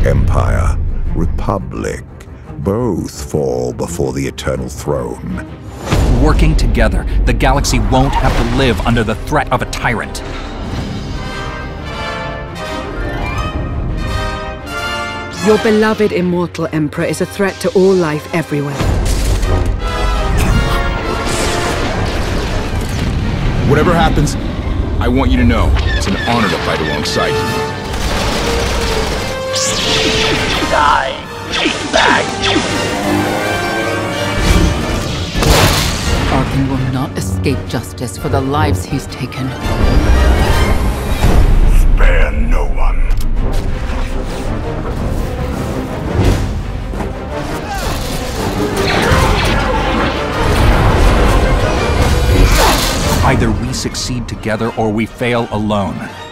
Empire, Republic, both fall before the Eternal Throne. Working together, the galaxy won't have to live under the threat of a tyrant. Your beloved immortal Emperor is a threat to all life everywhere. Whatever happens, I want you to know it's an honor to fight alongside you. Die! Take back! Arkin will not escape justice for the lives he's taken. Spare no one. Either we succeed together or we fail alone.